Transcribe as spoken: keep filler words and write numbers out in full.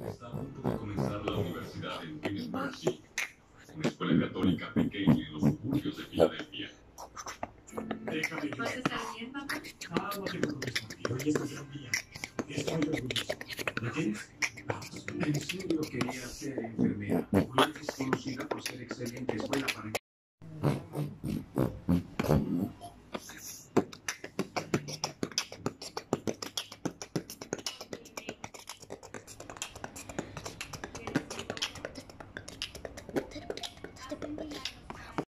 Está a punto de comenzar la universidad en Queen's Mercy, una escuela católica pequeña en los suburbios de Filadelfia. Déjame yo. ¿Vas a estar bien, papá? Ah, no te preocupes por ti. Hoy es un gran día. Estoy orgulloso. ¿Me tienes? En serio quería ser enfermera. Una es conocida por ser excelente